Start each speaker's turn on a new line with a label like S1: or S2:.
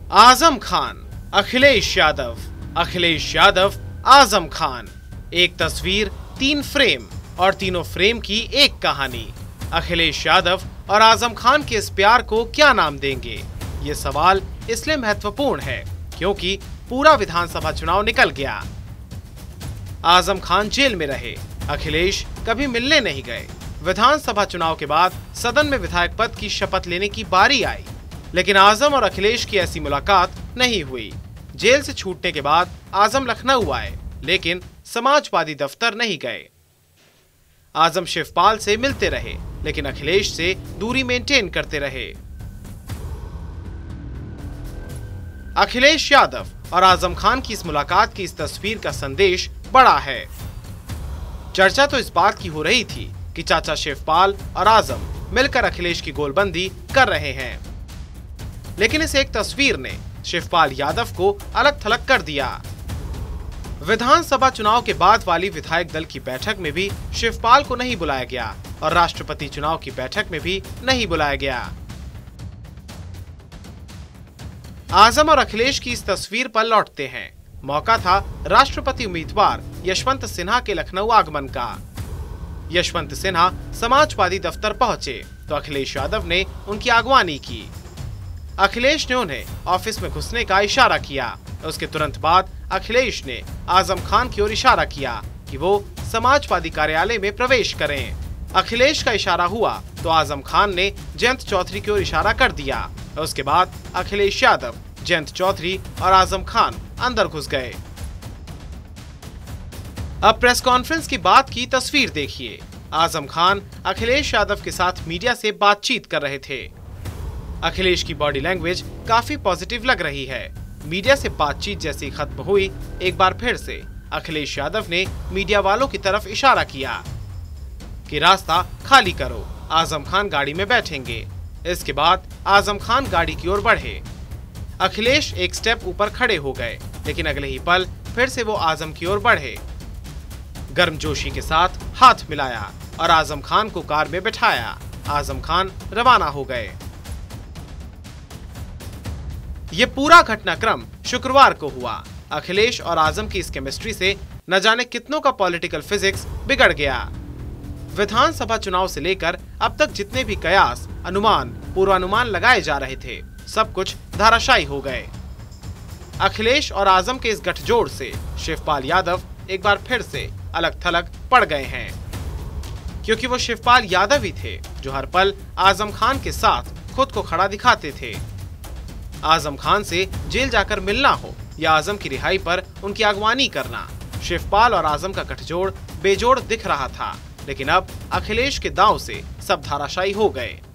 S1: आजम खान, अखिलेश यादव, आजम खान। एक तस्वीर, 3 फ्रेम और तीनों फ्रेम की एक कहानी। अखिलेश यादव और आजम खान के इस प्यार को क्या नाम देंगे? ये सवाल इसलिए महत्वपूर्ण है क्योंकि पूरा विधानसभा चुनाव निकल गया। आजम खान जेल में रहे, अखिलेश कभी मिलने नहीं गए। विधानसभा चुनाव के बाद सदन में विधायक पद की शपथ लेने की बारी आई, लेकिन आजम और अखिलेश की ऐसी मुलाकात नहीं हुई। जेल से छूटने के बाद आजम लखनऊ आए, लेकिन समाजवादी दफ्तर नहीं गए। आजम शिवपाल से मिलते रहे, लेकिन अखिलेश से दूरी मेंटेन करते रहे। अखिलेश यादव और आजम खान की इस मुलाकात की इस तस्वीर का संदेश बड़ा है। चर्चा तो इस बात की हो रही थी कि चाचा शिवपाल और आजम मिलकर अखिलेश की गोलबंदी कर रहे हैं, लेकिन इस एक तस्वीर ने शिवपाल यादव को अलग थलग कर दिया। विधानसभा चुनाव के बाद वाली विधायक दल की बैठक में भी शिवपाल को नहीं बुलाया गया और राष्ट्रपति चुनाव की बैठक में भी नहीं बुलाया गया। आजम और अखिलेश की इस तस्वीर पर लौटते हैं। मौका था राष्ट्रपति उम्मीदवार यशवंत सिन्हा के लखनऊ आगमन का। यशवंत सिन्हा समाजवादी दफ्तर पहुंचे तो अखिलेश यादव ने उनकी अगवानी की। अखिलेश ने उन्हें ऑफिस में घुसने का इशारा किया। उसके तुरंत बाद अखिलेश ने आजम खान की ओर इशारा किया कि वो समाजवादी कार्यालय में प्रवेश करें। अखिलेश का इशारा हुआ तो आजम खान ने जयंत चौधरी की ओर इशारा कर दिया। उसके बाद अखिलेश यादव, जयंत चौधरी और आजम खान अंदर घुस गए। अब प्रेस कॉन्फ्रेंस की बात की तस्वीर देखिए। आजम खान अखिलेश यादव के साथ मीडिया से बातचीत कर रहे थे। अखिलेश की बॉडी लैंग्वेज काफी पॉजिटिव लग रही है। मीडिया से बातचीत जैसी खत्म हुई, एक बार फिर से अखिलेश यादव ने मीडिया वालों की तरफ इशारा किया कि रास्ता खाली करो। आजम खान गाड़ी में बैठेंगे। इसके बाद आजम खान गाड़ी की ओर बढ़े। अखिलेश एक स्टेप ऊपर खड़े हो गए, लेकिन अगले ही पल फिर से वो आजम की ओर बढ़े। गर्मजोशी के साथ हाथ मिलाया और आजम खान को कार में बिठाया। आजम खान रवाना हो गए। ये पूरा घटनाक्रम शुक्रवार को हुआ। अखिलेश और आजम की इस केमिस्ट्री से न जाने कितनों का पॉलिटिकल फिजिक्स बिगड़ गया। विधानसभा चुनाव से लेकर अब तक जितने भी कयास, अनुमान, पूर्वानुमान लगाए जा रहे थे, सब कुछ धाराशायी हो गए। अखिलेश और आजम के इस गठजोड़ से शिवपाल यादव एक बार फिर से अलग थलग पड़ गए हैं, क्योंकि वो शिवपाल यादव ही थे जो हर पल आजम खान के साथ खुद को खड़ा दिखाते थे। आजम खान से जेल जाकर मिलना हो या आजम की रिहाई पर उनकी अगवानी करना, शिवपाल और आजम का गठजोड़ बेजोड़ दिख रहा था, लेकिन अब अखिलेश के दांव से सब धाराशायी हो गए।